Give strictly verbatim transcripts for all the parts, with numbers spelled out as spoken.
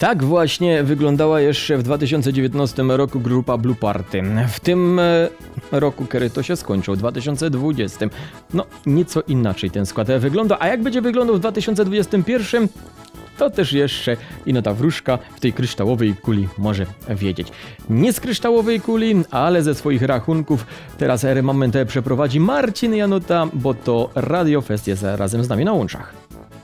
Tak właśnie wyglądała jeszcze w dwa tysiące dziewiętnastym roku grupa Blue Party. W tym roku, kiedy to się skończył, w dwa tysiące dwudziestym, no nieco inaczej ten skład wygląda, a jak będzie wyglądał w dwa tysiące dwudziestym pierwszym, to też jeszcze ino ta wróżka w tej kryształowej kuli może wiedzieć. Nie z kryształowej kuli, ale ze swoich rachunków teraz moment przeprowadzi Marcin Janota, bo to Radio Fest jest razem z nami na łączach.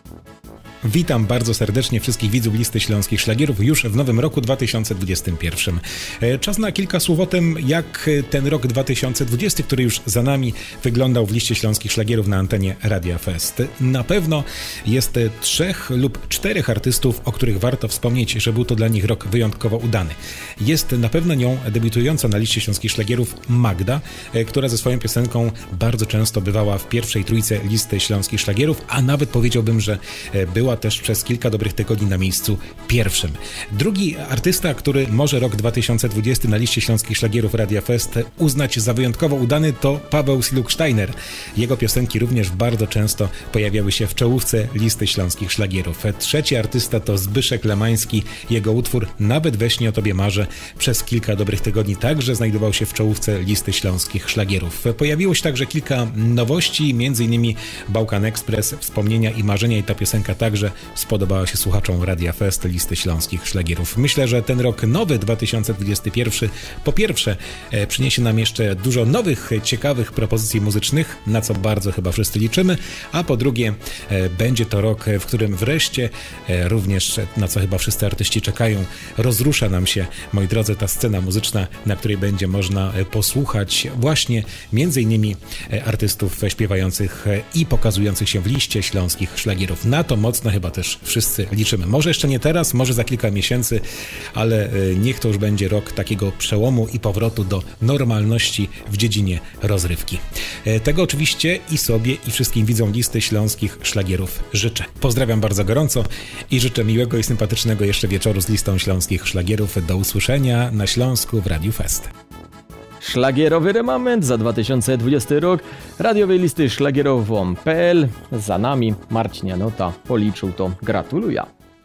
Witam bardzo serdecznie wszystkich widzów listy śląskich szlagierów już w nowym roku dwa tysiące dwudziestym pierwszym. Czas na kilka słów o tym, jak ten rok dwa tysiące dwudziesty, który już za nami, wyglądał w liście śląskich szlagierów na antenie Radia Fest. Na pewno jest trzech lub czterech artystów, o których warto wspomnieć, że był to dla nich rok wyjątkowo udany. Jest na pewno nią debiutująca na liście śląskich szlagierów Magda, która ze swoją piosenką bardzo często bywała w pierwszej trójce listy śląskich szlagierów, a nawet powiedziałbym, że była też przez kilka dobrych tygodni na miejscu pierwszym. Drugi artysta, który może rok dwa tysiące dwudziesty na liście śląskich szlagierów Radia Fest uznać za wyjątkowo udany, to Paweł Siluk-Steiner. Jego piosenki również bardzo często pojawiały się w czołówce listy śląskich szlagierów. Trzeci artysta to Zbyszek Lemański. Jego utwór Nawet we śnie o tobie marzę przez kilka dobrych tygodni także znajdował się w czołówce listy śląskich szlagierów. Pojawiło się także kilka nowości, między innymi Bałkan Express, Wspomnienia i marzenia, i ta piosenka także spodobała się słuchaczom Radia Fest listy śląskich szlagierów. Myślę, że ten rok nowy dwa tysiące dwudziesty pierwszy po pierwsze e, przyniesie nam jeszcze dużo nowych, ciekawych propozycji muzycznych, na co bardzo chyba wszyscy liczymy, a po drugie e, będzie to rok, w którym wreszcie e, również, na co chyba wszyscy artyści czekają, rozrusza nam się, moi drodzy, ta scena muzyczna, na której będzie można e, posłuchać właśnie między innymi e, artystów śpiewających e, i pokazujących się w liście śląskich szlagierów. Na to mocno chyba też wszyscy liczymy. Może jeszcze nie teraz, może za kilka miesięcy, ale niech to już będzie rok takiego przełomu i powrotu do normalności w dziedzinie rozrywki. Tego oczywiście i sobie, i wszystkim widzom listy śląskich szlagierów życzę. Pozdrawiam bardzo gorąco i życzę miłego i sympatycznego jeszcze wieczoru z listą śląskich szlagierów. Do usłyszenia na Śląsku w Radiu Fest. Szlagierowy remament za dwa tysiące dwudziesty rok, radiowej listy szlagierową kropka pe el. Za nami Marcin Janota policzył to. Gratuluję.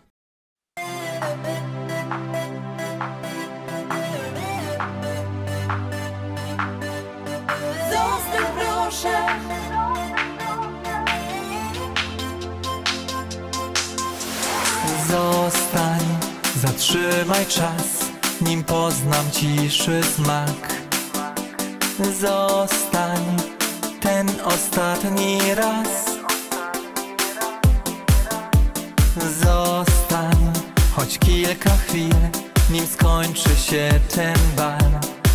Zostań proszę. Zostań, zatrzymaj czas, nim poznam ciszy smak. Zostań ten ostatni raz. Zostań choć kilka chwil, nim skończy się ten bal.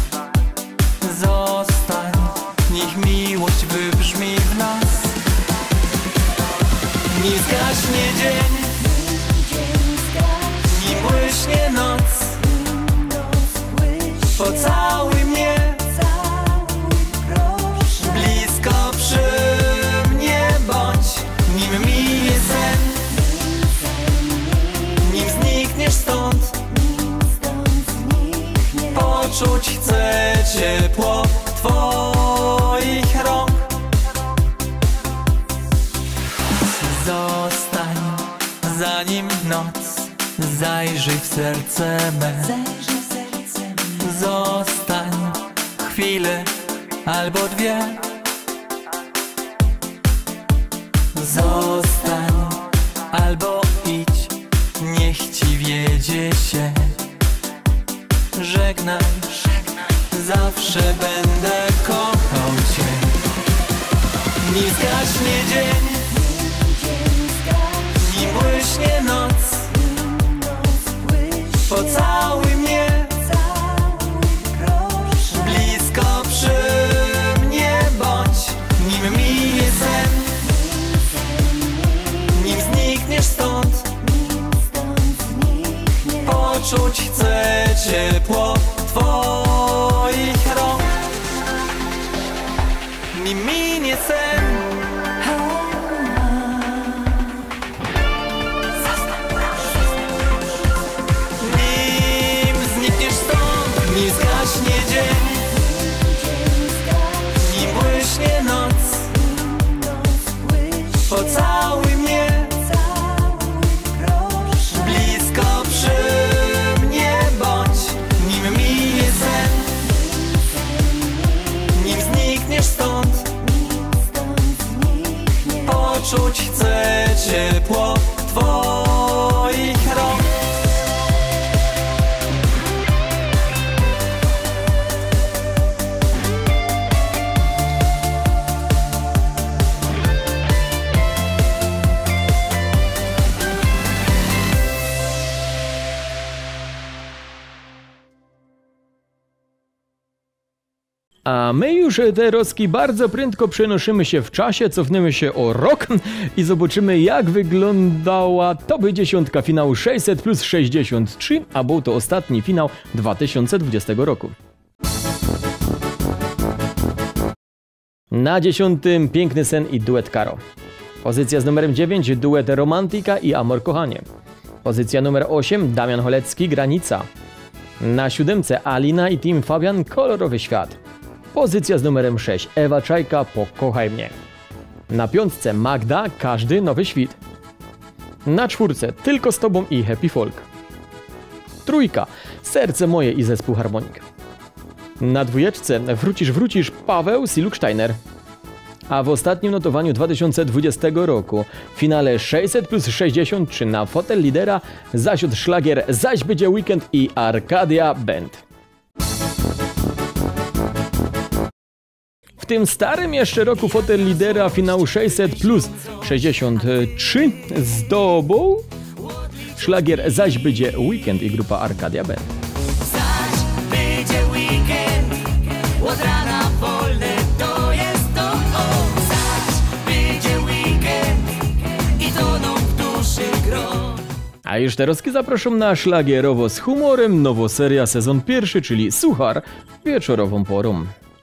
Zostań, niech miłość wybrzmi w nas. Nim zgaśnie dzień, nim błyśnie noc, pocałuj mnie blisko przy mnie bądź. Nim minie sen, nim znikniesz stąd, poczuć chcę ciepło twoich rąk. Zostań, zanim noc zajrzyj w serce me. Zostań chwilę albo dwie. Zostań albo idź, niech ci wiedzie się. Żegnaj, zawsze będę kochał cię. Nim zgaśnie dzień, nim błyśnie noc, pocałuj mnie blisko przy mnie bądź. Nim minie sen, nim znikniesz stąd, poczuć chcę ciepło twoich rąk. Nim minie sen, nim znikniesz stąd, nim zgaśnie dzień, nim błyśnie noc, pocałuj mnie blisko przy ciepło twoich rąk. A my już, te Roski, bardzo prędko przenosimy się w czasie, cofniemy się o rok i zobaczymy, jak wyglądała top dziesiątka finału sześćset plus sześćdziesiąt trzy, a był to ostatni finał dwa tysiące dwudziestego roku. Na dziesiątym Piękny sen i duet Karo. Pozycja z numerem dziewięć, duet Romantika i Amor Kochanie. Pozycja numer osiem, Damian Cholecki, Granica. Na siódemce Alina i Team Fabian, Kolorowy świat. Pozycja z numerem sześć, Ewa Czajka, Pokochaj mnie. Na piątce Magda, Każdy nowy świt. Na czwórce Tylko z tobą i Happy Folk. Trójka, Serce moje i zespół Harmonik. Na dwójeczce Wrócisz, wrócisz, Paweł, Siluk Steiner. A w ostatnim notowaniu dwa tysiące dwudziestego roku w finale sześćset plus sześćdziesiąt trzy na fotel lidera zasiadł szlagier Zaś będzie weekend i Arcadia Band. W tym starym jeszcze roku fotel lidera finału sześćset plus sześćdziesiąt trzy zdobył szlagier Zaś będzie weekend i grupa Arcadia Band. Zaś będzie weekend, od rana wolne to jest to. O, zaś będzie weekend i toną w duszy gro. A już teraz zapraszam na szlagierowo z humorem, nowo seria sezon pierwszy, czyli Suchar wieczorową porą.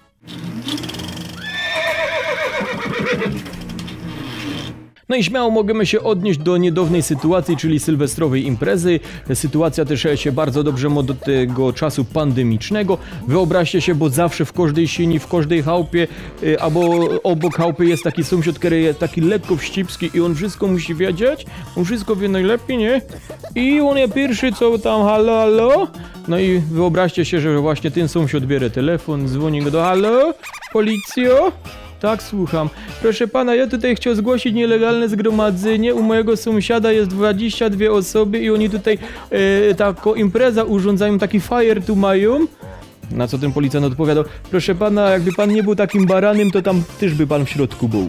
No i śmiało możemy się odnieść do niedawnej sytuacji, czyli sylwestrowej imprezy. Sytuacja też się bardzo dobrze ma do tego czasu pandemicznego. Wyobraźcie się, bo zawsze w każdej sieni, w każdej chałupie y, albo obok chałupy jest taki sąsiad, który jest taki lekko wścibski i on wszystko musi wiedzieć. On wszystko wie najlepiej, nie? I on jest pierwszy, co tam halo, halo. No i wyobraźcie się, że właśnie ten sąsiad bierze telefon, dzwoni go do halo, policjo? Tak, słucham. Proszę pana, ja tutaj chciał zgłosić nielegalne zgromadzenie. U mojego sąsiada jest dwadzieścia dwie osoby i oni tutaj e, taką imprezę urządzają, taki fire tu mają. Na co ten policjant odpowiadał: proszę pana, jakby pan nie był takim baranem, to tam też by pan w środku był.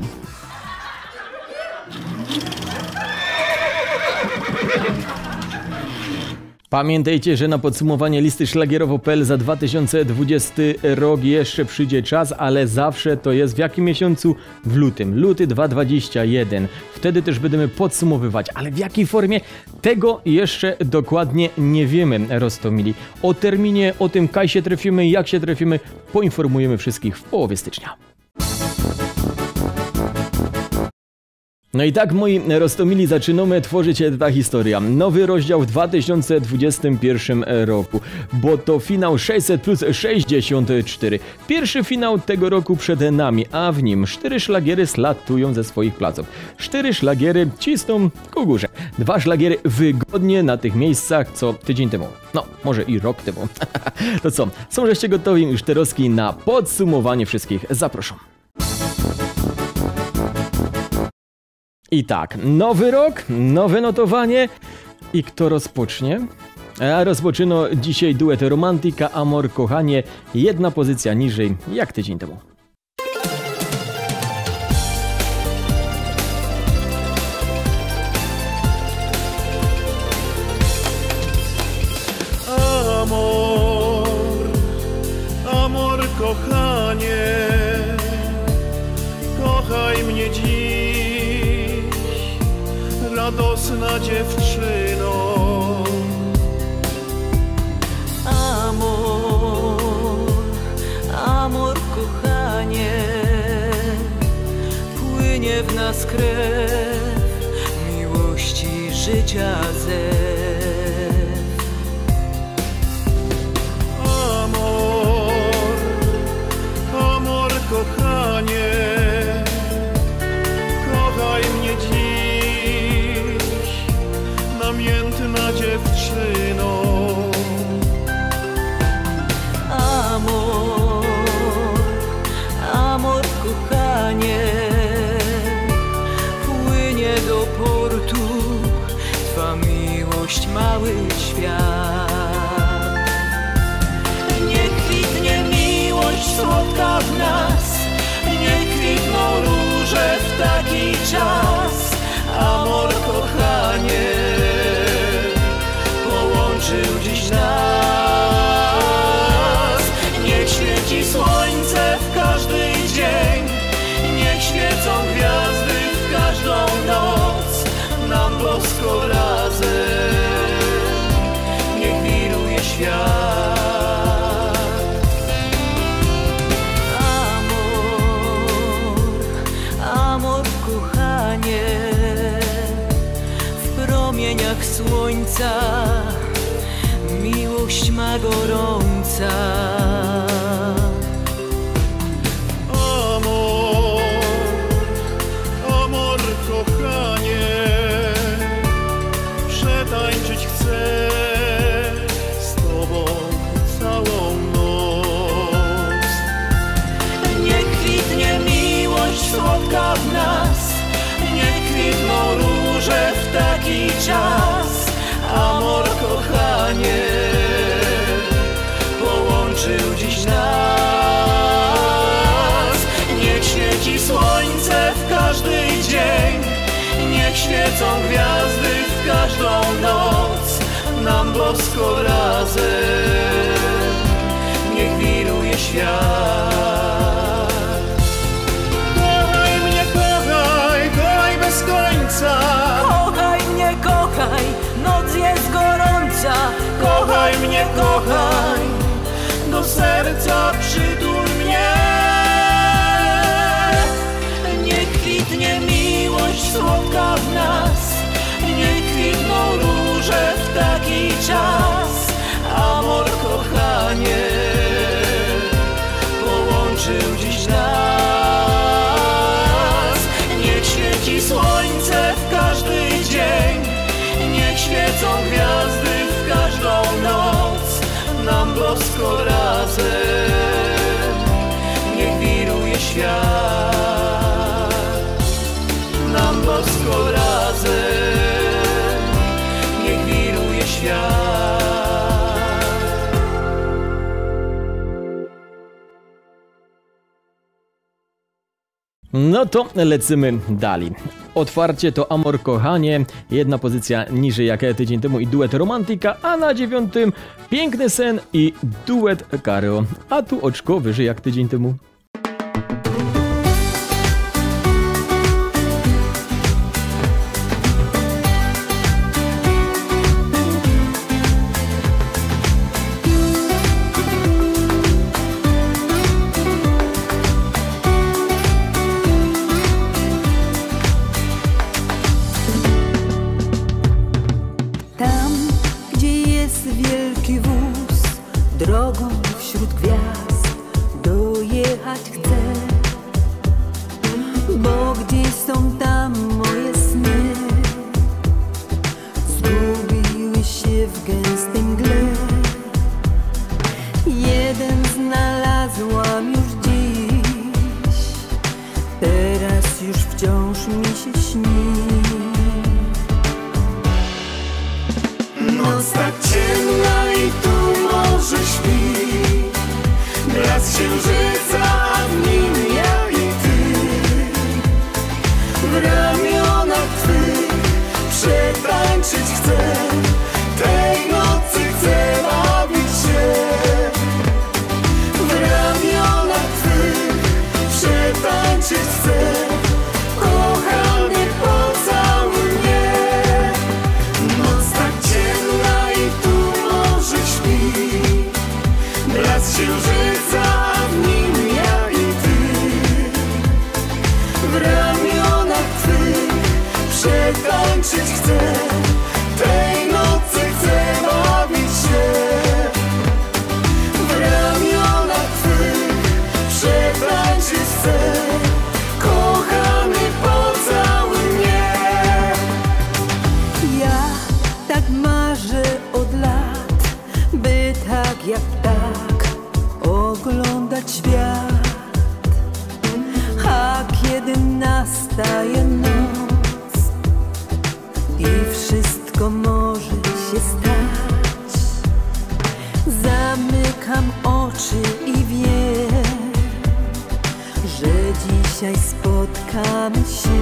Pamiętajcie, że na podsumowanie listy szlagierowo kropka p l za dwa tysiące dwudziesty rok jeszcze przyjdzie czas, ale zawsze to jest w jakim miesiącu? W lutym. Luty dwa tysiące dwudziesty pierwszy. Wtedy też będziemy podsumowywać, ale w jakiej formie? Tego jeszcze dokładnie nie wiemy, Rostomili. O terminie, o tym, kaj się trafimy, jak się trafimy, poinformujemy wszystkich w połowie stycznia. No i tak, moi Rostomili, zaczynamy tworzyć ta historia. Nowy rozdział w dwa tysiące dwudziestym pierwszym roku, bo to finał sześćset plus sześćdziesiąt cztery. Pierwszy finał tego roku przed nami, a w nim cztery szlagiery slatują ze swoich placów. Cztery szlagiery cisną ku górze. Dwa szlagiery wygodnie na tych miejscach, co tydzień temu. No, może i rok temu. To co, są żeście gotowi już Roski na podsumowanie wszystkich? Zapraszam. I tak, nowy rok, nowe notowanie. I kto rozpocznie? A rozpoczyna dzisiaj duet Romantika, Amor Kochanie. Jedna pozycja niżej, jak tydzień temu. Amor, amor kochanie, kochaj mnie dziś, radosna dziewczyno. Amor, amor kochanie, płynie w nas krew miłości, życia zew. Amor, amor kochanie, kochaj mnie dziś, namiętna dziewczyno. Amor, amor kochanie, płynie do pól cały świat. Niech kwitnie miłość słodka w nas, niech kwitną róże w taki czas. Amor, kochanie, połączył dziś nas. Niech świeci słońce w każdy dzień, niech świecą gwiazdy w każdą noc, nam bosko razem, niech wiruje świat. Amor, amor, kochanie, w promieniach słońca miłość ma gorąca. Amor, amor, kochanie, przetańczyć chcę z tobą całą noc. Niech kwitnie miłość słodka w nas, niech kwitną róże w taki czas. Amor, kochanie, połączył dziś nas. Niech świeci słońce w każdy dzień, niech świecą gwiazdy w każdą noc, nam bosko razem, niech wiruje świat. Kochaj mnie, kochaj, kochaj bez końca. Kochaj mnie, kochaj, noc jest gorąca. Kochaj mnie, kochaj, do serca przytul mnie. Niech kwitnie miłość słodka w nas, niech kwitną róże w taki czas. Amor, kochanie, połączył dziś nas. Niech świeci słońce w każdy dzień, niech świecą gwiazdy w każdą noc, nam bosko razem, niech wiruje świat. Nam bosko razem, niech wiruje świat. No to lecimy dalej. Otwarcie to Amor, kochanie, jedna pozycja niżej jak tydzień temu i duet Romantika, a na dziewiątym Piękny sen i duet Kareo, a tu oczko wyżej jak tydzień temu. Drogą wśród gwiazd dojechać chcę, bo gdzieś są tam moje sny, zgubiły się w gęstej mgle. Jeden znalazłam już dziś, teraz już wciąż mi się śni. Noc tak ciemna i tu morze śpi, blask księżyca, a w nim ja i ty. W ramionach twych przetańczyć chcę, tej nocy chcę bawić się. W ramionach twych przetańczyć chcę, kochany, pocałuj mnie. Noc tak ciemna i tu morze śpi, blask księżyca, a w nim ja i ty. W ramionach twych przetańczyć chcę, tej nocy chcę bawić się. W ramionach twych przetańczyć chcę, kochany, pocałuj mnie. Ja tak marzę od lat, by tak jak tak oglądać świat. A kiedy nastaje noc i wszystko może się się stać. Zamykam oczy i wiem, że dzisiaj spotkamy się.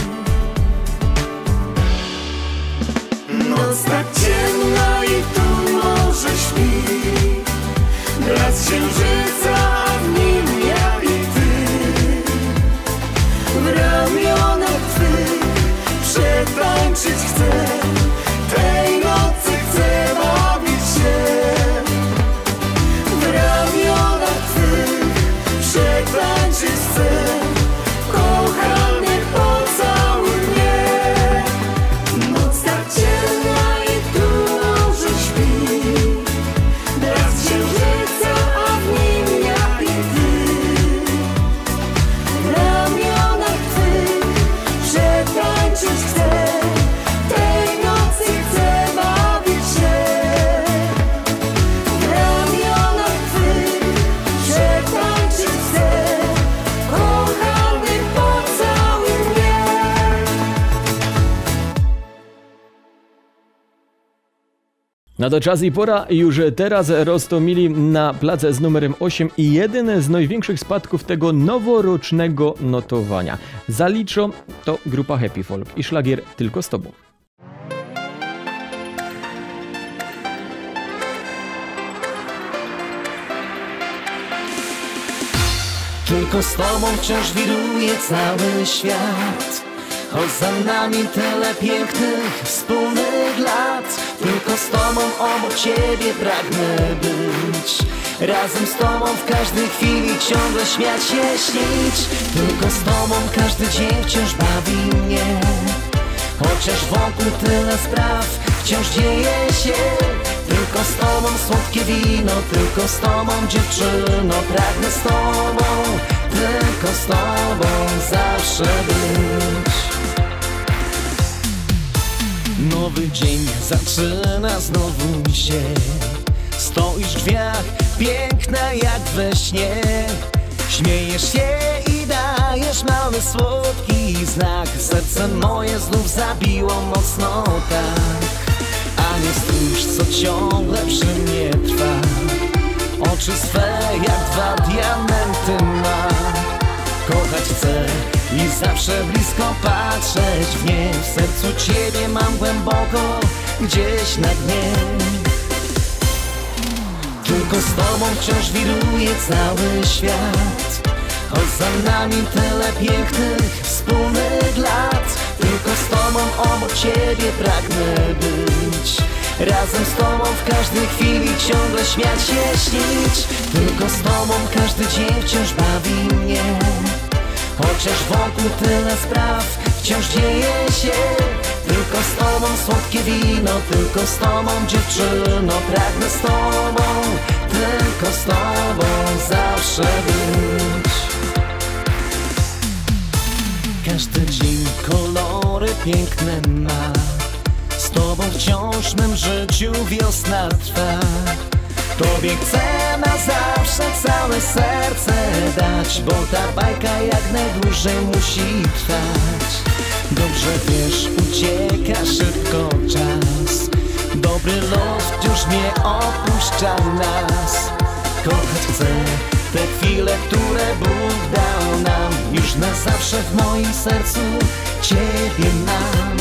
Noc tak ciemna i tu morze śpi, blask księżyca, a w nim ja i ty. W ramionach twych przetańczyć chcę, tej nocy chcę bawić się. W ramionach twych przetańczyć chcę, kochany pocałuj mnie. Noc tak ciemna i tu morze śpi, blask księżyca, a w nim ja i ty. W ramionach twych przetańczyć chcę, tej nocy chcę bawić się. W ramionach twych przetańczyć chcę, kochany pocałuj mnie. No to czas i pora już teraz roztomili na place z numerem osiem i jeden z największych spadków tego noworocznego notowania. Zaliczą to grupa Happy Folk i szlagier Tylko z tobą. Tylko z tobą wciąż wiruje cały świat, choć za nami tyle pięknych wspólnych lat. Tylko z tobą obok ciebie pragnę być, razem z tobą w każdej chwili ciągle śmiać się, śnić. Tylko z tobą każdy dzień wciąż bawi mnie, chociaż wokół tyle spraw wciąż dzieje się. Tylko z tobą słodkie wino, tylko z tobą dziewczyno, pragnę z tobą, tylko z tobą zawsze być. Nowy dzień zaczyna znowu się, stoisz w drzwiach, piękna jak we śnie. Śmiejesz się i dajesz mały słodki znak, serce moje znów zabiło mocno tak. A nie stróż, co ciągle przy mnie trwa, oczy swe jak dwa diamenty ma. Kochać chcę i zawsze blisko patrzeć w nie, w sercu ciebie mam głęboko, gdzieś na dnie. Tylko z tobą wciąż wiruje cały świat, choć za nami tyle pięknych wspólnych lat. Tylko z tobą obok ciebie pragnę być, razem z tobą w każdej chwili ciągle śmiać się, śnić. Tylko z tobą każdy dzień wciąż bawi mnie, chociaż wokół tyle spraw wciąż dzieje się. Tylko z tobą słodkie wino, tylko z tobą dziewczyno, pragnę z tobą, tylko z tobą zawsze być. Każdy dzień kolory piękne ma, z tobą wciąż w mym życiu wiosna trwa. Tobie chcę na zawsze całe serce dać, bo ta bajka jak najdłużej musi trwać. Dobrze wiesz, ucieka szybko czas, dobry los wciąż nie opuszcza nas. Kochać chcę te chwile, które Bóg dał nam, już na zawsze w moim sercu ciebie mam.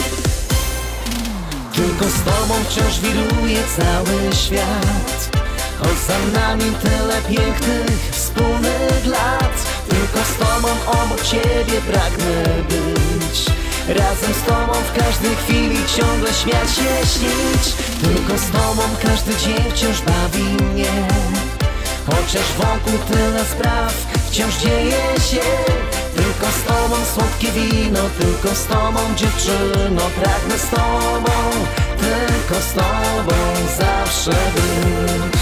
Tylko z tobą wciąż wiruje cały świat, choć za nami tyle pięknych wspólnych lat. Tylko z tobą obok ciebie pragnę być, razem z tobą w każdej chwili ciągle śmiać się, śnić. Tylko z tobą każdy dzień wciąż bawi mnie, chociaż wokół tyle spraw wciąż dzieje się. Tylko z tobą słodkie wino, tylko z tobą dziewczyno, pragnę z tobą, tylko z tobą zawsze być.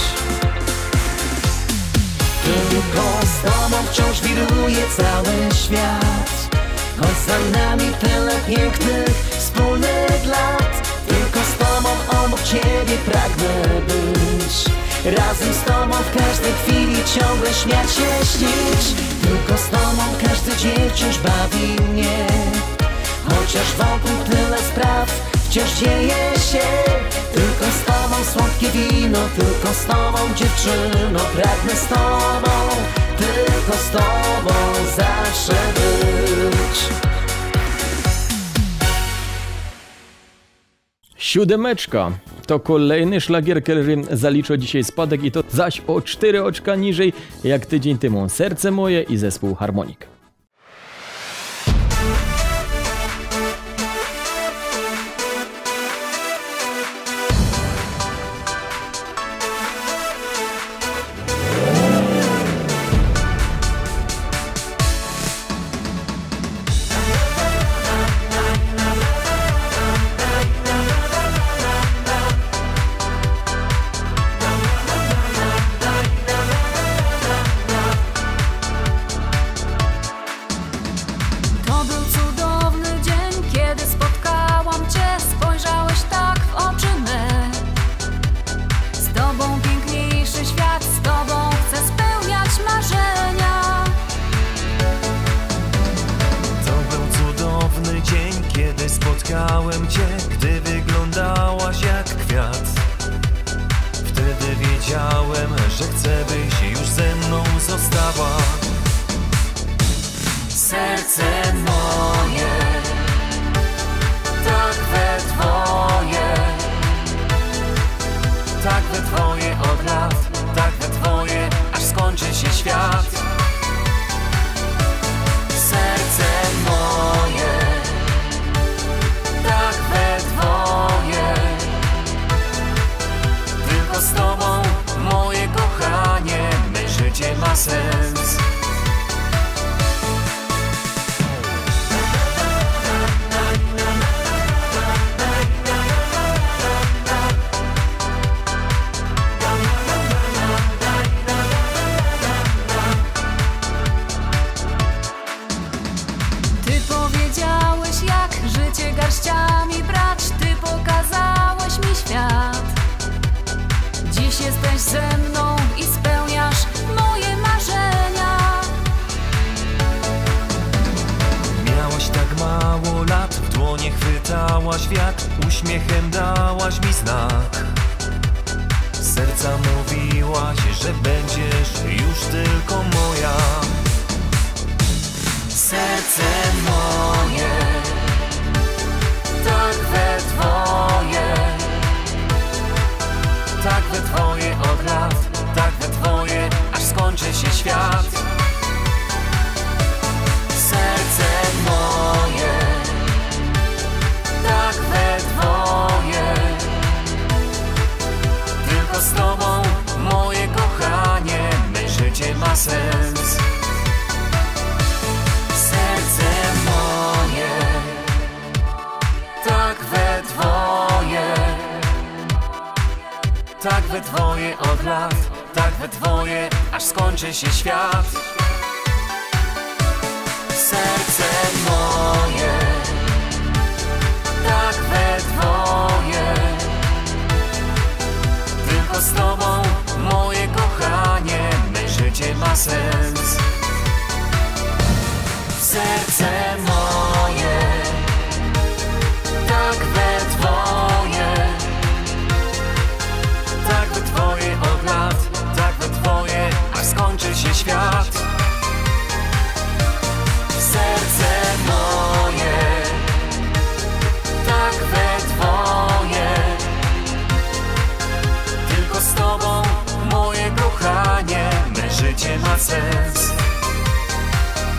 Tylko z tobą wciąż wiruje cały świat, choć za nami tyle pięknych wspólnych lat. Tylko z tobą obok ciebie pragnę być, razem z tobą w każdej chwili ciągle śmiać się, śnić. Tylko z tobą każdy dzień wciąż bawi mnie, chociaż wokół tyle spraw wciąż dzieje się. słodkie wino. Tylko z tobą, dziewczyno, pragnę z tobą, tylko z tobą zawsze być. Siódemeczka to kolejny szlagier, który zaliczył dzisiaj spadek i to zaś o cztery oczka niżej jak tydzień temu. Serce moje i zespół Harmonik. Spotkałem cię, gdy wyglądałaś jak kwiat. Wtedy wiedziałem, że chcę, byś już ze mną została. Serce moje, tak we twoje, tak we twoje od lat, tak we twoje, aż skończy się świat. Serce moje, tak we twoje, tylko z tobą, moje kochanie, me życie ma sens. Garściami brać, ty pokazałeś mi świat. Dziś jesteś ze mną i spełniasz moje marzenia. Miałaś tak mało lat, w dłonie chwytałaś wiatr, uśmiechem dałaś mi znak. Z serca mówiłaś, że będziesz już tylko moja. Serce moje, tak we twoje, tak we twoje od lat, tak we twoje, aż skończy się świat. Serce moje, tak we twoje, tylko z tobą, moje kochanie, me życie ma sens. Serce moje, tak we twoje, tak we twoje od lat, tak we twoje, aż skończy się świat. Serce moje, tak we twoje, tylko z tobą, moje kochanie, me życie ma sens. Serce moje, tak we twoje, tak we twoje od lat, tak we twoje, aż skończy się świat. Serce moje, tak we twoje, tylko z tobą, moje kochanie, me życie ma sens.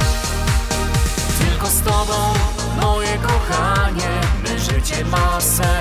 Tylko z tobą, moje kochanie, me życie ma sens.